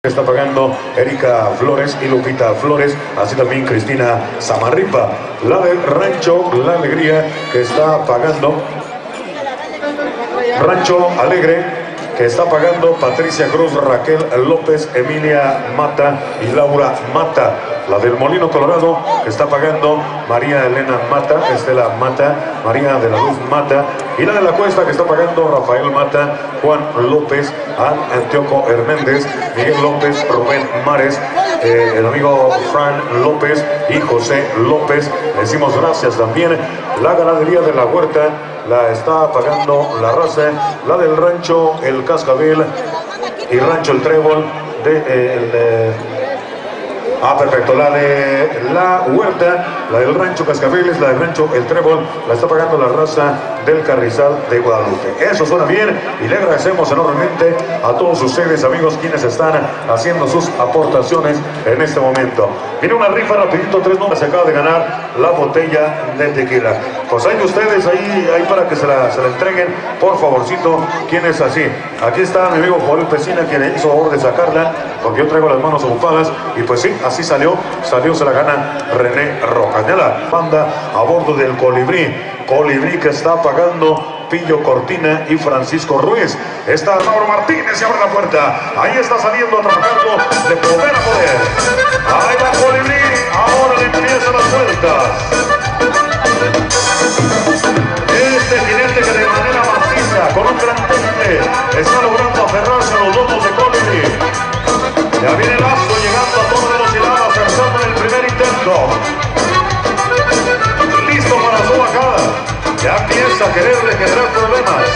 Está pagando Erika Flores y Lupita Flores, así también Cristina Samarripa. La del Rancho La Alegría, que está pagando Rancho Alegre, que está pagando Patricia Cruz, Raquel López, Emilia Mata y Laura Mata. La del Molino Colorado, que está pagando María Elena Mata, Estela Mata, María de la Luz Mata. Y la de la Cuesta, que está pagando Rafael Mata, Juan López, Antioco Hernández, Miguel López, Rubén Mares, el amigo Fran López y José López. Le decimos gracias también. La ganadería de la Huerta la está pagando La Raza. La del Rancho El Cascabel y Rancho El Trébol perfecto. La de la Huerta, la del Rancho Cascabeles, la del Rancho El Trébol, la está pagando La Raza del Carrizal de Guadalupe. Eso suena bien y le agradecemos enormemente a todos ustedes, amigos, quienes están haciendo sus aportaciones en este momento. Viene una rifa rapidito, 3 nombres, se acaba de ganar la botella de tequila. Pues hay ustedes ahí para que se la entreguen, por favorcito. ¿Quién es así? Aquí está mi amigo Joel Pesina, quien hizo favor de sacarla, porque yo traigo las manos ocupadas, y pues sí, así salió, se la gana René Rojas. Ya la banda a bordo del Colibrí que está pagando Pillo Cortina y Francisco Ruiz. Está Mauro Martínez y abre la puerta. Ahí está saliendo, trabajando de poder a poder. Ahí va Colibrí, ahora le empiezan las vueltas. Este jinete que de manera maciza, con un gran temple, está logrando aferrarse a los lomos de Colibrí. Ya viene Lazo llegando a toda velocidad, acertando en el primer intento. Listo para su bajada. Ya empieza a quererle generar problemas.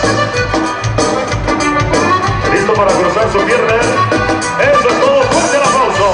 Listo para cruzar su pierna. Eso es todo. Fuerte el aplauso.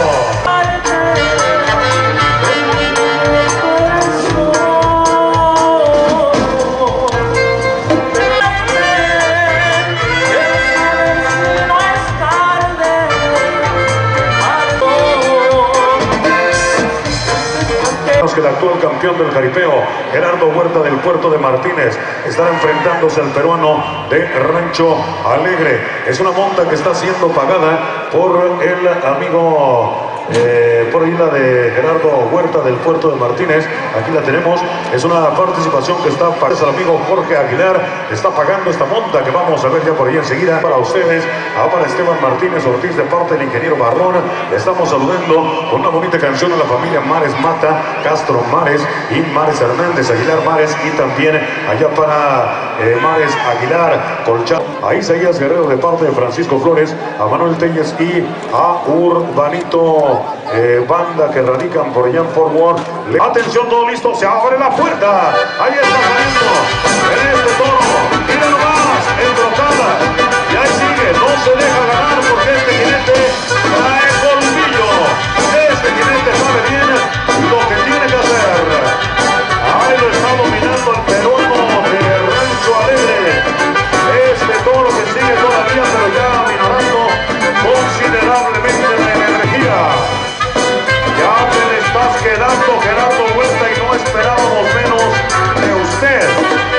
Que el actual campeón del jaripeo, Gerardo Huerta del Puerto de Martínez, estará enfrentándose al peruano de Rancho Alegre. Es una monta que está siendo pagada por el amigo por ahí, la de Gerardo Huerta del Puerto de Martínez. Aquí la tenemos. Es una participación que está para el amigo Jorge Aguilar. Está pagando esta monta que vamos a ver ya por ahí enseguida. Para ustedes, para Esteban Martínez Ortiz de parte del ingeniero Barrón. Le estamos saludando con una bonita canción a la familia Mares Mata, Castro Mares y Mares Hernández, Aguilar Mares, y también allá para Mares Aguilar Colchado. Ahí Isaías Guerrero de parte de Francisco Flores, a Manuel Telles y a Urbanito Banda, que radican por allá en Fort Worth. Atención, todo listo, se abre la puerta. Ahí está saliendo en este toro. Mira nomás, entrocada. Y ahí sigue, no se deja ganar porque este jinete trae colmillo. Este jinete sabe bien lo que tiene que hacer. Ahí lo está dominando el peruano de Rancho Alegre. Este toro que sigue todavía, pero ya minorando considerablemente la energía. Ya te le estás quedando, Gerardo Huerta, y no esperábamos menos de usted.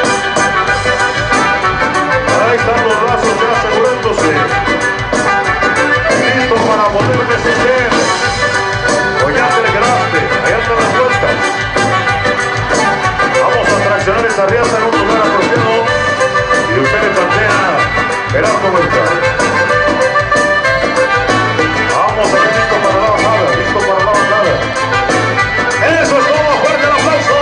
Ahí están los brazos ya asegurándose. Listo para poder descender. O ya te le quedaste. Allá están las vueltas. Vamos a traccionar esa riata en un lugar apropiado. Y usted le plantea Gerardo Huerta. Vamos a ver, listo para la bajada. Listo para la bajada. Eso es todo. Fuerte el aplauso.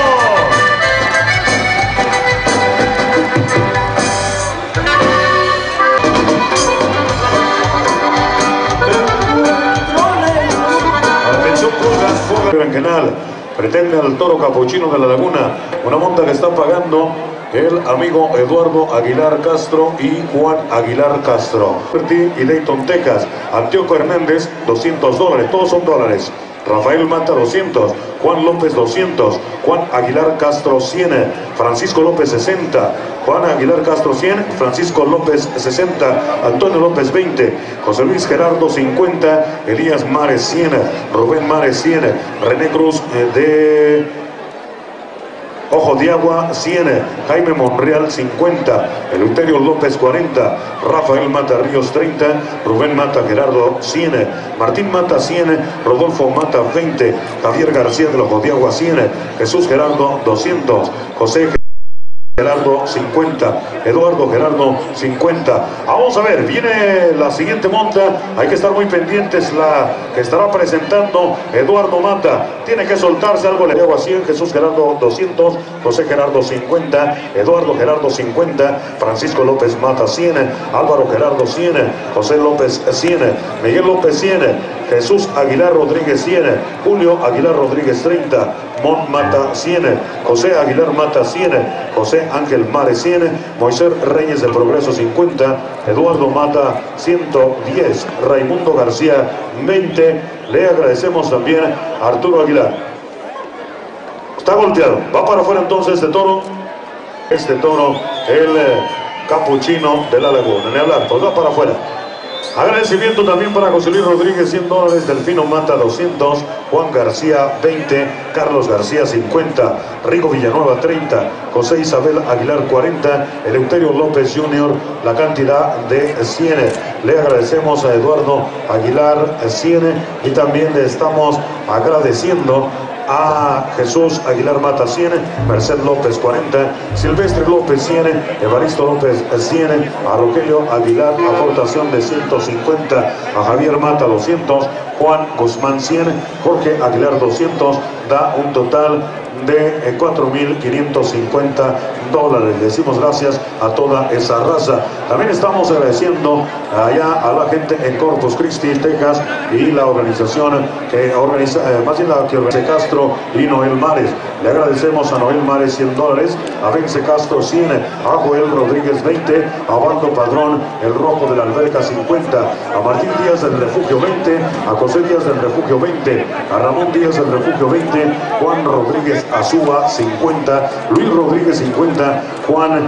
Atención, Pulgas, Berenjenal. Pretende al toro capuchino de la Laguna. Una monta que está pagando el amigo Eduardo Aguilar Castro y Juan Aguilar Castro. Y Dayton, Texas. Antioco Hernández, $200. Todos son dólares. Rafael Mata, 200. Juan López, 200. Juan Aguilar Castro, 100. Francisco López, 60. Juan Aguilar Castro, 100. Francisco López, 60. Antonio López, 20. José Luis Gerardo, 50. Elías Mares, 100. Rubén Mares, 100. René Cruz de Ojo de Agua 100, Jaime Monreal 50, Eleuterio López 40, Rafael Mata Ríos 30, Rubén Mata Gerardo 100, Martín Mata 100, Rodolfo Mata 20, Javier García del Ojo de Agua 100, Jesús Gerardo 200, José Gerardo 50, Eduardo Gerardo 50. Vamos a ver, viene la siguiente monta, hay que estar muy pendientes, la que estará presentando Eduardo Mata, tiene que soltarse algo, le hago a 100, Jesús Gerardo 200, José Gerardo 50, Eduardo Gerardo 50, Francisco López Mata 100, Álvaro Gerardo 100, José López 100, Miguel López 100, Jesús Aguilar Rodríguez 100, Julio Aguilar Rodríguez 30, Mon Mata 100, José Aguilar Mata 100, José Ángel Mare 100, Moisés Reyes de Progreso 50, Eduardo Mata 110, Raimundo García 20. Le agradecemos también a Arturo Aguilar. Está volteado, va para afuera entonces este toro, el capuchino de la Laguna. Ni hablar, pues va para afuera. Agradecimiento también para José Luis Rodríguez, $100, Delfino Mata 200, Juan García 20, Carlos García 50, Rigo Villanueva 30, José Isabel Aguilar 40, Eleuterio López Jr. la cantidad de 100. Le agradecemos a Eduardo Aguilar 100 y también le estamos agradeciendo a Jesús Aguilar Mata 100, Merced López 40, Silvestre López 100, Evaristo López 100, a Rogelio Aguilar aportación de 150, a Javier Mata 200, Juan Guzmán 100, Jorge Aguilar 200, da un total de $4,550. Decimos gracias a toda esa raza. También estamos agradeciendo allá a la gente en Corpus Christi, Texas, y la organización que organiza, más bien la que organiza Castro y Noel Mares. Le agradecemos a Noel Mares $100, a Vence Castro 100, a Joel Rodríguez 20, a Waldo Padrón el Rojo de la Alberca 50, a Martín Díaz del Refugio 20, a José Díaz del Refugio 20, a Ramón Díaz del Refugio 20, Juan Rodríguez Azúa 50, Luis Rodríguez 50, Juan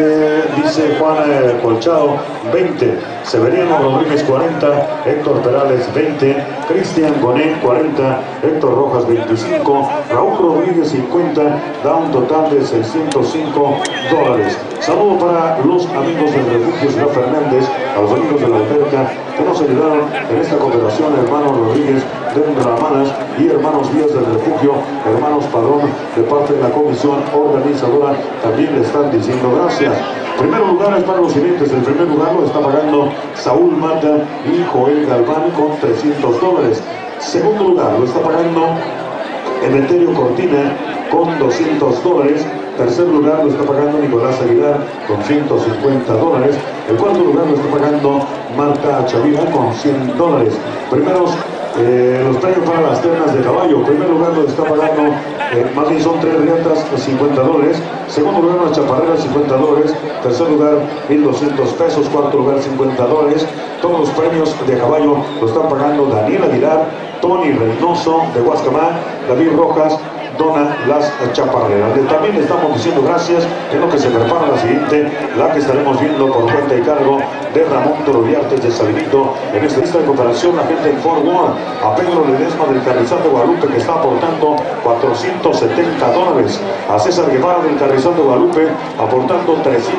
Colchado 20, Severiano Rodríguez 40, Héctor Perales 20, Cristian Goné 40, Héctor Rojas 25, Raúl Rodríguez 50, da un total de $605. Saludo para los amigos del Refugio Ciudad Fernández, a los amigos de la Alberca que nos ayudaron en esta cooperación, hermanos Rodríguez de Ramanas y hermanos Díaz del Refugio, hermanos Padrón de parte de la comisión organizadora, también le están diciendo gracias. Primer lugar es para los siguientes. El primer lugar lo está pagando Saúl Mata y Joel Galván con $300. Segundo lugar lo está pagando Emeterio Cortina con $200. Tercer lugar lo está pagando Nicolás Aguilar con $150. El cuarto lugar lo está pagando Marta Chavira con $100. Primeros los premios para las ternas de caballo. En primer lugar lo está pagando, más bien son 3 riatas, $50. Segundo lugar las chaparreras, $50. Tercer lugar $1,200. Cuarto lugar $50. Todos los premios de caballo lo están pagando Daniel Aguilar, Tony Reynoso de Huascamá, David Rojas, dona las chaparreras. También le estamos diciendo gracias en lo que se prepara la siguiente, la que estaremos viendo por cuenta y cargo de Ramón Toroviartes de Sabinito. En esta lista de cooperación, la gente en Fort Worth, a Pedro Ledesma del Carrizal de Guadalupe, que está aportando $470, a César Guevara del Carrizal de Guadalupe aportando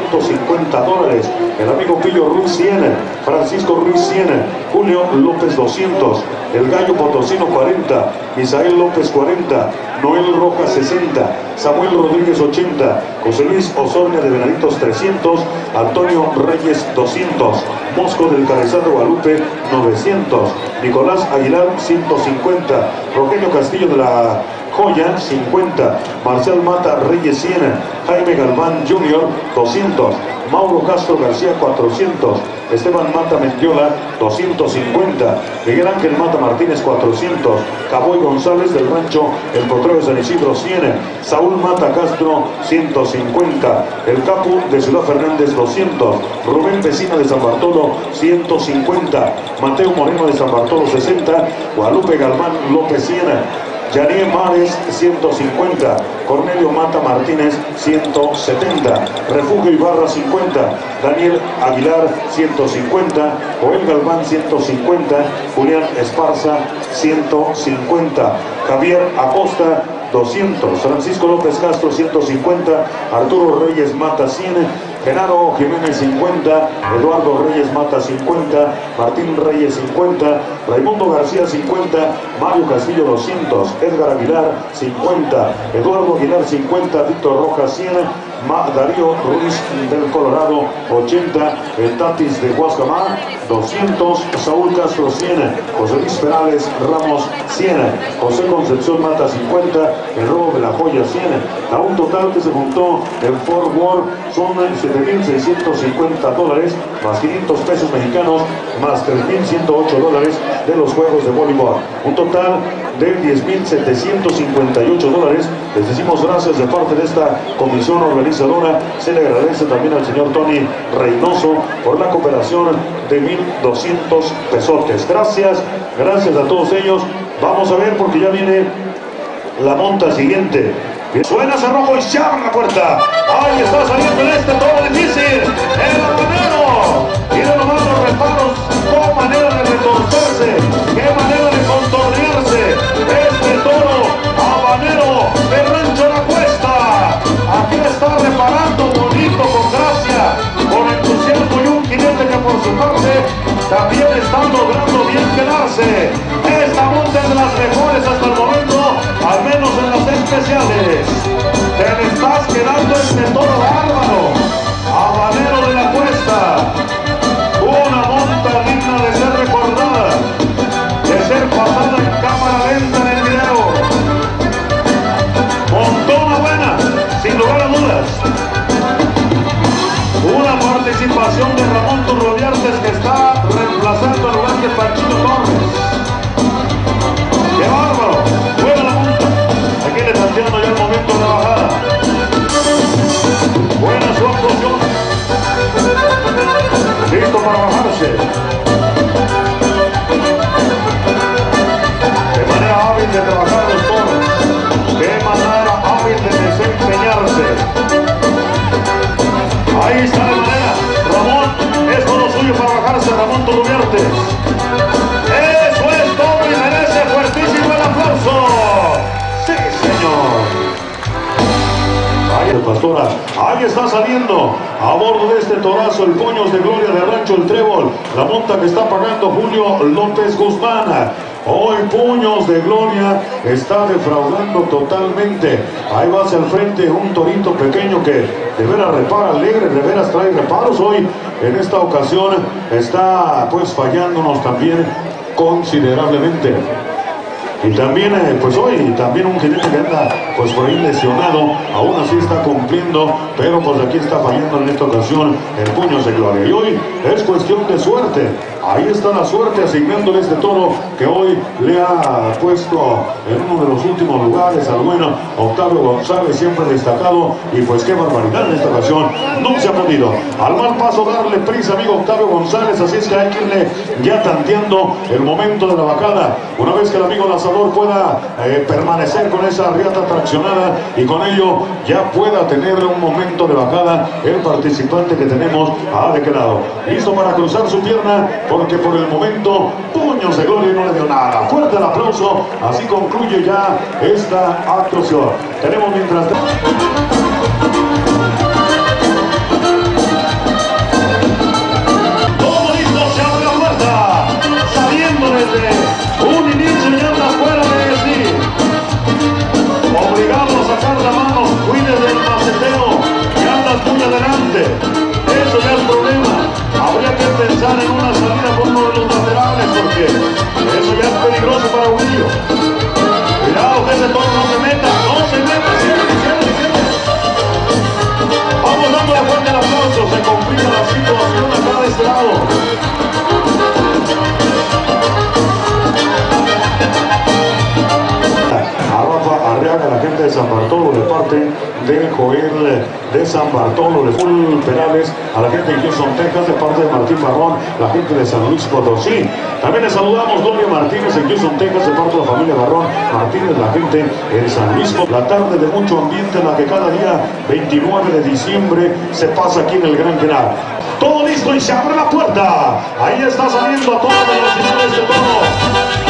$350, el amigo Pillo Ruiz 100, Francisco Ruiz 100, Julio López 200, el Gallo Potosino 40, Misael López 40, Noel Rojas 60, Samuel Rodríguez 80, José Luis Osornia de Venaditos 300, Antonio Reyes 200, Mosco del Carrizal de Guadalupe 900, Nicolás Aguilar 150, Rogelio Castillo de la Joya 50, Marcial Mata Reyes 100, Jaime Galván Jr. 200, Mauro Castro García 400, Esteban Mata Mendiola 250, Miguel Ángel Mata Martínez 400, Caboy González del Rancho El Potrero de San Isidro 100, Saúl Mata Castro 150, el Capu de Ciudad Fernández 200, Rubén Vecina de San Bartolo 150, Mateo Moreno de San Bartolo 60, Guadalupe Galván López 100, Yaniel Mares 150, Cornelio Mata Martínez 170, Refugio Ibarra 50, Daniel Aguilar 150, Joel Galván 150, Julián Esparza 150, Javier Acosta 200. Francisco López Castro 150. Arturo Reyes Mata 100. Genaro Jiménez 50, Eduardo Reyes Mata 50, Martín Reyes 50, Raimundo García 50, Mario Castillo 200, Edgar Aguilar 50, Eduardo Aguilar 50, Víctor Rojas 100, Darío Ruiz del Colorado 80, el Tatis de Huascamá 200, Saúl Castro 100, José Luis Perales Ramos 100, José Concepción Mata 50, el Robo de la Joya 100, a un total que se juntó en Fort Worth son $7,650 más 500 pesos mexicanos más $3,108 de los juegos de voleibol, un total de $10,758. Les decimos gracias de parte de esta comisión organizadora. Se le agradece también al señor Tony Reynoso por la cooperación de 1,200 pesotes. Gracias a todos ellos. Vamos a ver porque ya viene la monta siguiente. Suena cerrojo y se abre la puerta. Ahí está saliendo en este toro difícil. El habanero. Miren nomás los reparos. Qué manera de retorcerse. Qué manera de contornearse. Este toro habanero de Rancho La Cuesta. Aquí está reparando bonito, con gracia, con entusiasmo y un jinete que por su parte también está logrando bien quedarse. Esta monta es de las mejores hasta el momento, al menos en las especiales. Te me estás quedando este toro bárbaro, habanero de La Cuesta. Una monta digna de ser recordada, de ser pasada en cámara lenta en el video. Montona buena, sin lugar a dudas. Una participación de Ramón Turroviartes que está reemplazando al lugar de Panchito Torres. ¡Qué bárbaro! Buena la monta. Aquí le tanteando ya el momento de la bajada. Buena su actuación. Listo para bajarse. Qué manera hábil de trabajar los toros. Qué manera hábil de desempeñarse. Ahí está la manera. Ramón, es todo suyo para bajarse. Ramón Turroviartes. Eso es todo y merece fuertísimo el aplauso. Sí, señor. Ahí el Pastora. Ahí está saliendo a bordo de este torazo el Puños de Gloria de Rancho El Trébol. La monta que está pagando Julio López Guzmán. Hoy Puños de Gloria está defraudando totalmente. Ahí va hacia el frente un torito pequeño que de veras repara alegre, de veras trae reparos. Hoy en esta ocasión está pues fallándonos también considerablemente. Y también pues hoy también un jinete que anda pues por ahí lesionado, aún así está cumpliendo, pero pues aquí está fallando en esta ocasión el Puños de Gloria. Y hoy es cuestión de suerte. Ahí está la suerte asignándole este toro que hoy le ha puesto en uno de los últimos lugares al bueno Octavio González, siempre destacado, y pues qué barbaridad en esta ocasión, no se ha podido al mal paso darle prisa, amigo Octavio González, así es que hay que irle ya tanteando el momento de la bajada, una vez que el amigo lanzador pueda permanecer con esa riata traccionada y con ello ya pueda tener un momento de bajada el participante que tenemos a de qué lado, listo para cruzar su pierna, porque por el momento Puños de Gloria no le dio nada. Fuerte el aplauso, así concluye ya esta actuación. Tenemos mientras todo listo, se abre la puerta, saliendo desde un inicio y anda fuera de sí, obligado a sacar la mano, cuide del maceteo y andas muy adelante, eso ya es problema. Habría que pensar en una salida por uno de los laterales porque eso ya es peligroso para Julio. Cuidado que ese toro no se meta, siempre. Vamos dándole fuerte el aplauso, se complica la situación acá de este lado. Arriaga, la gente de San Bartolo, de parte de Joel de San Bartolo, de Full Perales, a la gente de Houston, Texas, de parte de Martín Barrón, la gente de San Luis Potosí. También le saludamos Gloria Martínez en Houston, Texas, de parte de la familia Barrón Martínez, la gente en San Luis. La tarde de mucho ambiente en la que cada día 29 de diciembre se pasa aquí en el Gran Canal. Todo listo y se abre la puerta. Ahí está saliendo a toda velocidad este toro.